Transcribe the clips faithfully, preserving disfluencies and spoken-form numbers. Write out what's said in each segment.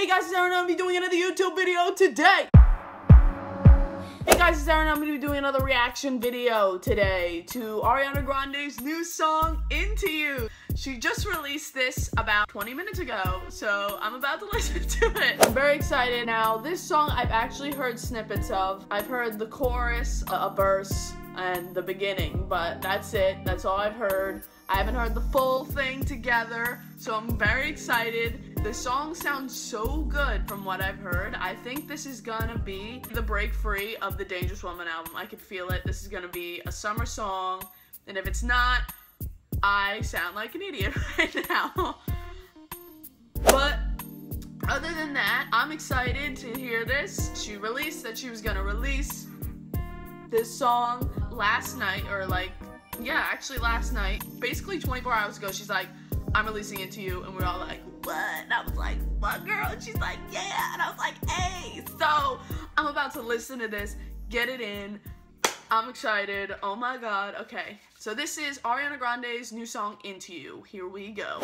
Hey guys, it's Aaron. I'm gonna be doing another YouTube video today. Hey guys, it's Aaron. I'm gonna be doing another reaction video today to Ariana Grande's new song, Into You. She just released this about twenty minutes ago, so I'm about to listen to it. I'm very excited. Now, this song I've actually heard snippets of. I've heard the chorus, a verse, and the beginning, but that's it. That's all I've heard. I haven't heard the full thing together, so I'm very excited. The song sounds so good from what I've heard. I think this is gonna be the break free of the Dangerous Woman album. I could feel it. This is gonna be a summer song, and if it's not, I sound like an idiot right now. But other than that, I'm excited to hear this. She released that she was gonna release this song last night, or like, yeah, actually last night, basically twenty-four hours ago. She's like, I'm releasing Into You, and we're all like, what? And I was like, what, girl? And she's like, yeah, and I was like, hey. So I'm about to listen to this, get it in. I'm excited. Oh my god. Okay, so this is Ariana Grande's new song, Into You. Here we go.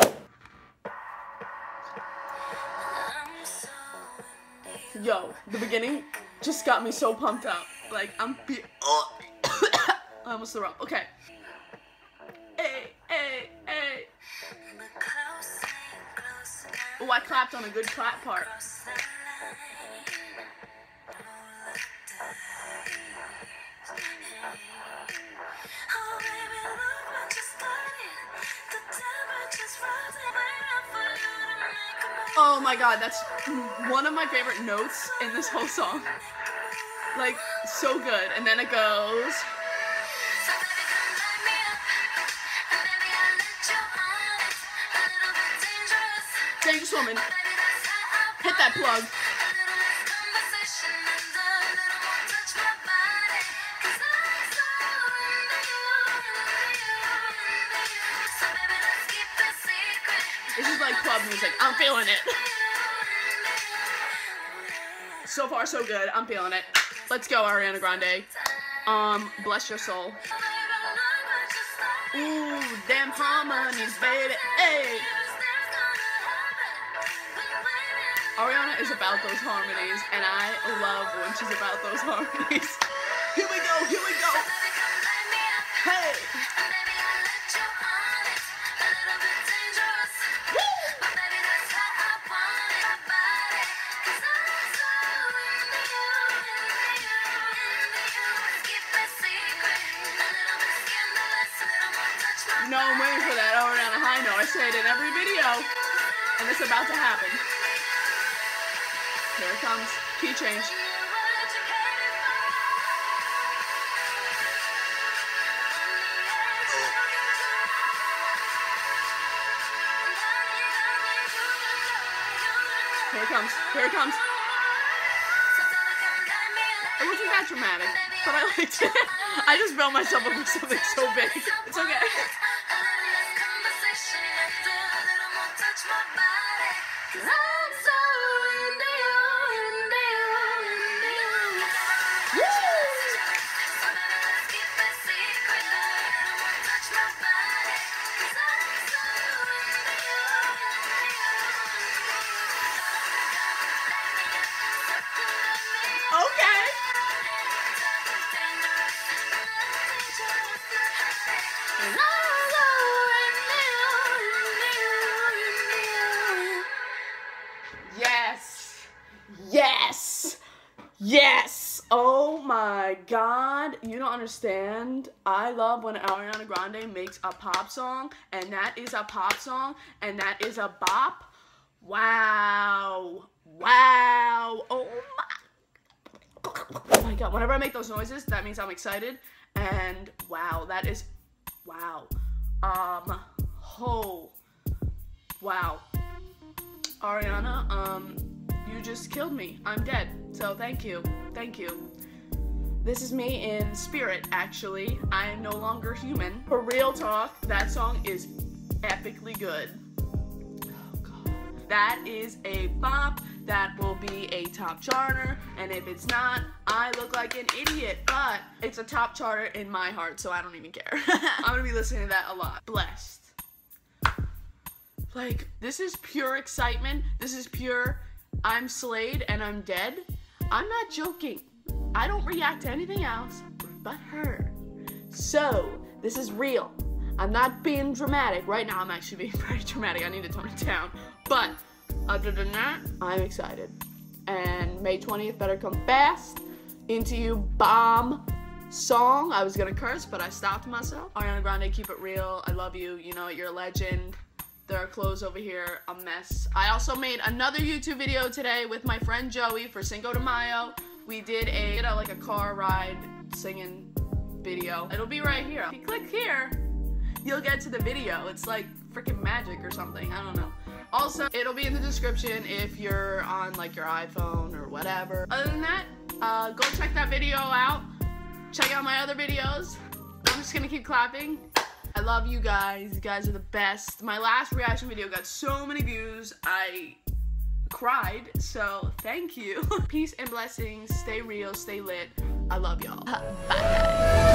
Yo, the beginning just got me so pumped up. Like, I'm be- oh. I almost threw up. Okay. Hey, hey, hey. Oh, I clapped on a good clap part. Oh my god, that's one of my favorite notes in this whole song. Like, so good. And then it goes. Dangerous Woman. Hit that plug. This is like club music. I'm feeling it. So far, so good. I'm feeling it. Let's go, Ariana Grande. Um, bless your soul. Ooh, damn harmonies, baby. Hey. Ariana is about those harmonies, and I love when she's about those harmonies. Here we go, here we go. Hey. No, I'm waiting for that Ariana high note. I say it in every video, and it's about to happen. Here it comes. Key change. Here it comes. Here it comes. It wasn't that dramatic, but I liked it. I just built myself up for something so big. It's okay. Okay. Yes. Yes. Yes. Oh my god. You don't understand. I love when Ariana Grande makes a pop song, and that is a pop song, and that is a bop. Wow. Wow. Oh my. Oh my god. Whenever I make those noises, that means I'm excited. And wow, that is wow. Um oh wow. Ariana, um you just killed me. I'm dead. So thank you. Thank you. This is me in spirit, actually. I am no longer human. For real talk, that song is epically good. Oh god. That is a bop. That will be a top charter, and if it's not, I look like an idiot, but it's a top charter in my heart, so I don't even care. I'm gonna be listening to that a lot. Blessed. Like, this is pure excitement. This is pure I'm Slade and I'm dead. I'm not joking. I don't react to anything else but her. So, this is real. I'm not being dramatic. Right now, I'm actually being very dramatic. I need to tone it down. But, other than that, I'm excited. And May twentieth better come fast. Into You bomb song. I was gonna curse, but I stopped myself. Ariana Grande, keep it real. I love you. You know, you're a legend. There are clothes over here, a mess. I also made another YouTube video today with my friend Joey for Cinco de Mayo. We did a, you know, like a car ride singing video. It'll be right here. If you click here, you'll get to the video. It's like freaking magic or something. I don't know. Also, it'll be in the description if you're on like your iPhone or whatever. Other than that, uh, go check that video out. Check out my other videos. I'm just gonna keep clapping. I love you guys. You guys are the best. My last reaction video got so many views. I cried, so thank you. Peace and blessings. Stay real, stay lit. I love y'all. Bye.